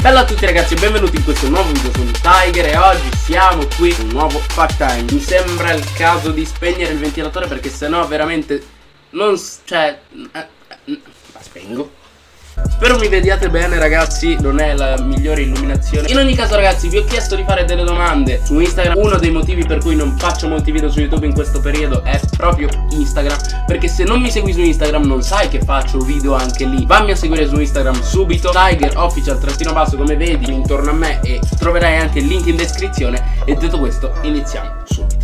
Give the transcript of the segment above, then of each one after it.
Bella a tutti ragazzi e benvenuti in questo nuovo video. Sono Tiger e oggi siamo qui con un nuovo Fact Time. Mi sembra il caso di spegnere il ventilatore perché sennò veramente non... la spengo. Spero mi vediate bene ragazzi, non è la migliore illuminazione. In ogni caso ragazzi vi ho chiesto di fare delle domande su Instagram. Uno dei motivi per cui non faccio molti video su YouTube in questo periodo è proprio Instagram, perché se non mi segui su Instagram non sai che faccio video anche lì. Vammi a seguire su Instagram subito, Tiger Official _ come vedi intorno a me, e troverai anche il link in descrizione. E detto questo iniziamo subito.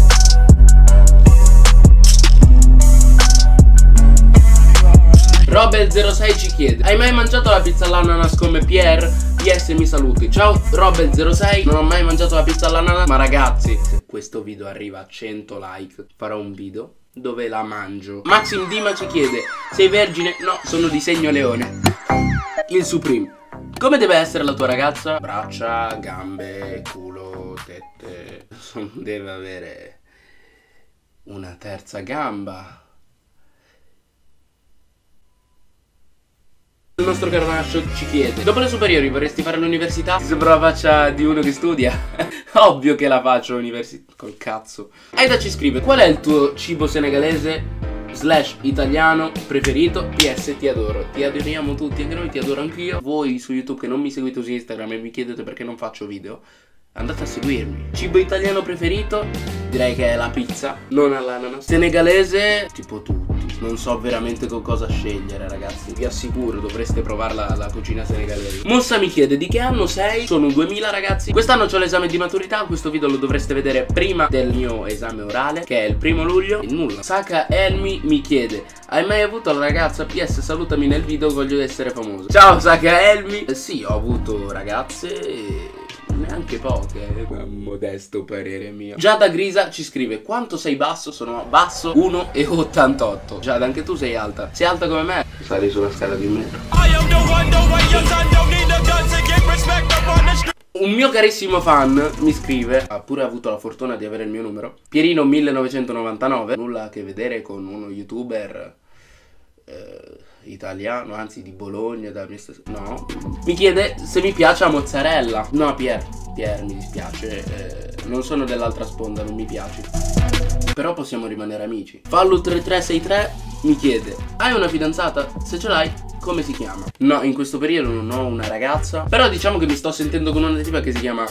Robel06 ci chiede: hai mai mangiato la pizza all'ananas come Pierre? PS mi saluti. Ciao Robel06, non ho mai mangiato la pizza all'ananas, ma ragazzi, se questo video arriva a 100 like farò un video dove la mangio. Maxim Dima ci chiede: sei vergine? No, sono di segno leone. Il Supreme: come deve essere la tua ragazza? Braccia, gambe, culo, tette. Deve avere una terza gamba. Il nostro Carnaccio ci chiede: dopo le superiori vorresti fare l'università? Ti sembra la faccia di uno che studia? Ovvio che la faccio l'università, col cazzo. Aida ci scrive: qual è il tuo cibo senegalese / italiano preferito? PS ti adoro. Ti adoriamo tutti, anche noi ti adoro anch'io. Voi su YouTube che non mi seguite su Instagram e mi chiedete perché non faccio video, andate a seguirmi. Cibo italiano preferito? Direi che è la pizza, non all'ananas. Senegalese? Tipo tutti. Non so veramente con cosa scegliere ragazzi. Vi assicuro dovreste provare la cucina senegalese. Mossa mi chiede: di che anno sei? Sono 2000 ragazzi. Quest'anno ho l'esame di maturità. Questo video lo dovreste vedere prima del mio esame orale, che è il 1° luglio. E nulla. Saka Elmi mi chiede: hai mai avuto la ragazza? PS salutami nel video, voglio essere famoso. Ciao Saka Elmi. Sì, ho avuto ragazze, neanche poche, a modesto parere mio. Giada Grisa ci scrive: quanto sei basso? Sono basso 1,88. Giada, anche tu sei alta. Sei alta come me? Sali sulla scala di un metro. Un mio carissimo fan mi scrive: ha pure avuto la fortuna di avere il mio numero. Pierino 1999. Nulla a che vedere con uno youtuber italiano, anzi di Bologna, da mia stessa... No. Mi chiede se mi piace la mozzarella. No Pier, mi dispiace, non sono dell'altra sponda, non mi piaci. Però possiamo rimanere amici. Fallu3363 mi chiede: hai una fidanzata? Se ce l'hai, come si chiama? No, in questo periodo non ho una ragazza, però diciamo che mi sto sentendo con una tipa che si chiama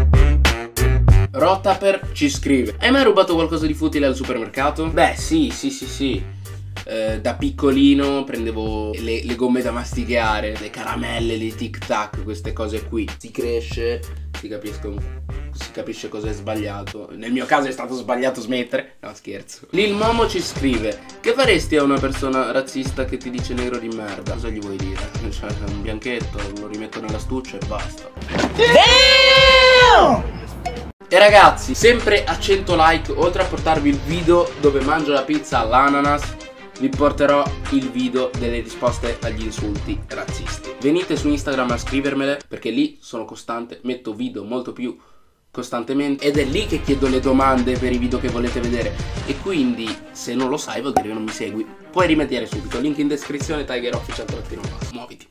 Rotaper. Ci scrive: hai mai rubato qualcosa di futile al supermercato? Beh sì. Da piccolino prendevo le gomme da masticare, le caramelle, le tic tac, queste cose qui. Si cresce, si capisce cosa è sbagliato. Nel mio caso è stato sbagliato smettere. No, scherzo. Lil Momo ci scrive: che faresti a una persona razzista che ti dice nero di merda? Cosa gli vuoi dire? Cioè, un bianchetto, lo rimetto nella stuccia e basta. Damn! E ragazzi, sempre a 100 like, oltre a portarvi il video dove mangio la pizza all'ananas, vi porterò il video delle risposte agli insulti razzisti. Venite su Instagram a scrivermele, perché lì sono costante, metto video molto più costantemente ed è lì che chiedo le domande per i video che volete vedere. E quindi se non lo sai vuol dire che non mi segui. Puoi rimediare subito, link in descrizione, Tiger Official _ muoviti.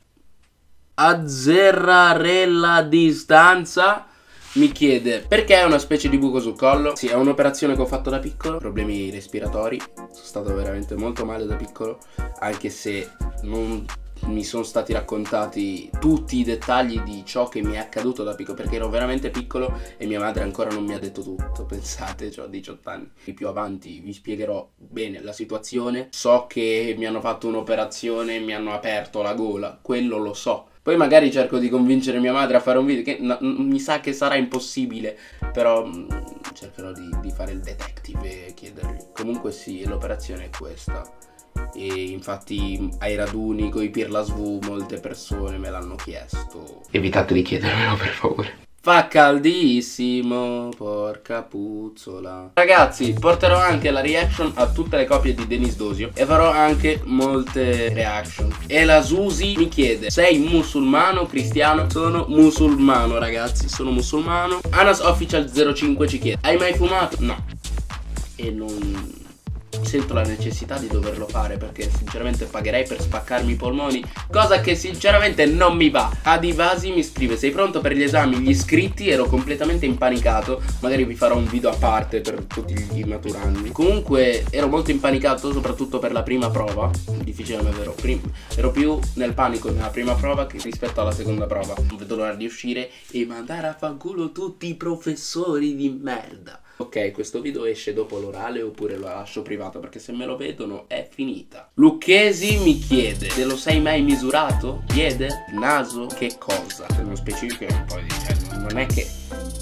Azzerrare distanza mi chiede: perché è una specie di buco sul collo? Sì, è un'operazione che ho fatto da piccolo. Problemi respiratori. Sono stato veramente molto male da piccolo, anche se non mi sono stati raccontati tutti i dettagli di ciò che mi è accaduto da piccolo, perché ero veramente piccolo e mia madre ancora non mi ha detto tutto. Pensate, ho 18 anni. Più avanti vi spiegherò bene la situazione. So che mi hanno fatto un'operazione, mi hanno aperto la gola, quello lo so. Poi magari cerco di convincere mia madre a fare un video, che mi sa che sarà impossibile, però cercherò di fare il detective e chiedergli. Comunque sì, l'operazione è questa. E infatti ai raduni coi Pirla SV molte persone me l'hanno chiesto. Evitate di chiedermelo per favore. Fa caldissimo, porca puzzola. Ragazzi, porterò anche la reaction a tutte le copie di Denis Dosio e farò anche molte reaction. E la Susi mi chiede: sei musulmano, cristiano? Sono musulmano ragazzi, sono musulmano. Anas Official 05 ci chiede: hai mai fumato? No. E non sento la necessità di doverlo fare, perché sinceramente pagherei per spaccarmi i polmoni, cosa che sinceramente non mi va. Adivasi mi scrive: sei pronto per gli esami? Gli iscritti? Ero completamente impanicato, magari vi farò un video a parte per tutti gli maturandi. Comunque ero molto impanicato, soprattutto per la prima prova, difficile ma vero, ero più nel panico nella prima prova che rispetto alla seconda prova. Non vedo l'ora di uscire e mandare a fanculo tutti i professori di merda. Ok, questo video esce dopo l'orale oppure lo lascio privato, perché se me lo vedono è finita. Lucchesi mi chiede: te lo sei mai misurato? Piede? Naso? Che cosa? Se non specifica un po' dice, non è che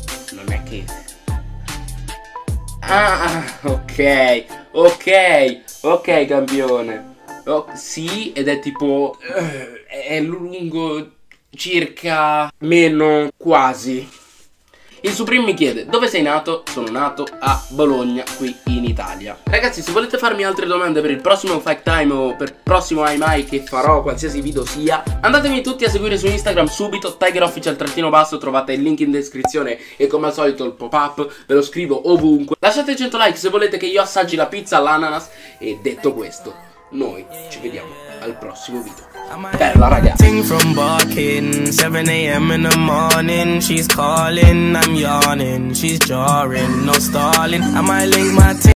ah, ok campione. Oh, sì, ed è tipo è lungo circa meno quasi. Il Supreme mi chiede: dove sei nato? Sono nato a Bologna, qui in Italia. Ragazzi, se volete farmi altre domande per il prossimo Fact Time o per il prossimo IMAI che farò, qualsiasi video sia, andatemi tutti a seguire su Instagram subito, TigerOfficial_, trovate il link in descrizione e come al solito il pop-up, ve lo scrivo ovunque. Lasciate 100 like se volete che io assaggi la pizza all'ananas. E detto questo, noi ci vediamo al prossimo video. Bella ragazzi. From barking, 7 AM in the morning. She's calling, I'm yawning. She's jarring, no stalling. I might link my